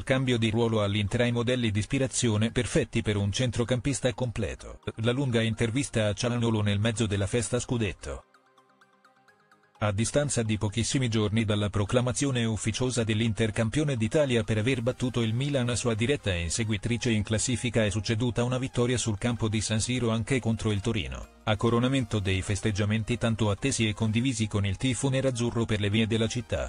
al cambio di ruolo all'Inter ai modelli di ispirazione perfetti per un centrocampista completo. La lunga intervista a Calhanoglu nel mezzo della festa scudetto. A distanza di pochissimi giorni dalla proclamazione ufficiosa dell'Inter campione d'Italia per aver battuto il Milan a sua diretta inseguitrice in classifica, è succeduta una vittoria sul campo di San Siro anche contro il Torino, a coronamento dei festeggiamenti tanto attesi e condivisi con il tifo nerazzurro per le vie della città.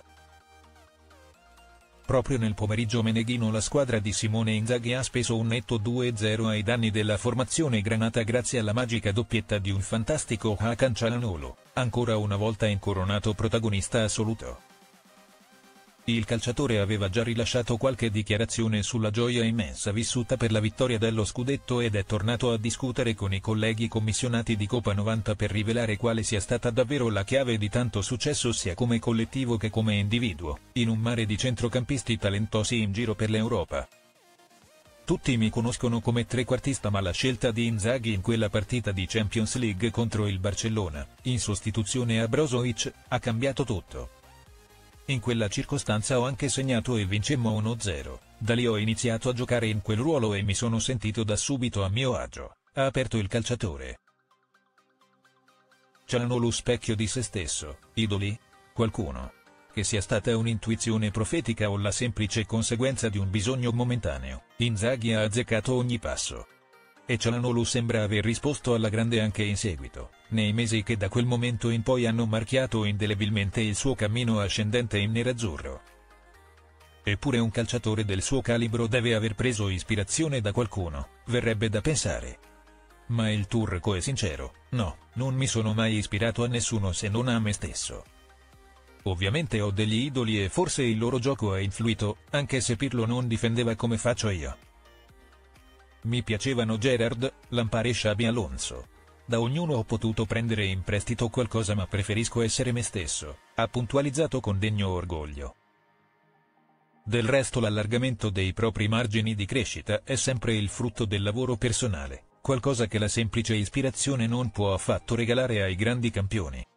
Proprio nel pomeriggio meneghino la squadra di Simone Inzaghi ha speso un netto 2-0 ai danni della formazione granata grazie alla magica doppietta di un fantastico Hakan Calhanoglu, ancora una volta incoronato protagonista assoluto. Il calciatore aveva già rilasciato qualche dichiarazione sulla gioia immensa vissuta per la vittoria dello scudetto ed è tornato a discutere con i colleghi commissionati di Coppa 90 per rivelare quale sia stata davvero la chiave di tanto successo sia come collettivo che come individuo, in un mare di centrocampisti talentosi in giro per l'Europa. Tutti mi conoscono come trequartista, ma la scelta di Inzaghi in quella partita di Champions League contro il Barcellona, in sostituzione a Brozovic, ha cambiato tutto. In quella circostanza ho anche segnato e vincemmo 1-0, da lì ho iniziato a giocare in quel ruolo e mi sono sentito da subito a mio agio, ha aperto il calciatore. Calhanoglu specchio di se stesso, idoli? Qualcuno? Che sia stata un'intuizione profetica o la semplice conseguenza di un bisogno momentaneo, Inzaghi ha azzeccato ogni passo. E Calhanoglu sembra aver risposto alla grande anche in seguito, nei mesi che da quel momento in poi hanno marchiato indelebilmente il suo cammino ascendente in nerazzurro. Eppure un calciatore del suo calibro deve aver preso ispirazione da qualcuno, verrebbe da pensare. Ma il turco è sincero: no, non mi sono mai ispirato a nessuno se non a me stesso. Ovviamente ho degli idoli e forse il loro gioco ha influito, anche se Pirlo non difendeva come faccio io. Mi piacevano Gerrard, Lampard e Xabi Alonso. Da ognuno ho potuto prendere in prestito qualcosa, ma preferisco essere me stesso, ha puntualizzato con degno orgoglio. Del resto l'allargamento dei propri margini di crescita è sempre il frutto del lavoro personale, qualcosa che la semplice ispirazione non può affatto regalare ai grandi campioni.